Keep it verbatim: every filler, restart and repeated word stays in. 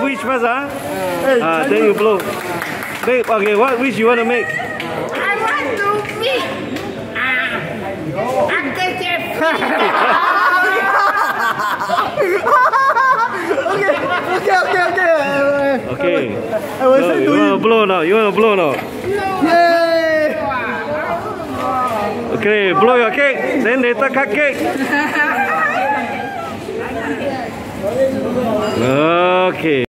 wish first, ah. Ah, then you blow. Make, okay, what wish you want to make? I want to meet uh, Uncle Jeff. Okay, okay, okay, okay. Okay. I will So, say you to want to him. blow now? You want to blow now? Yay! Okay, blow your cake. Then later cut cake. Okay.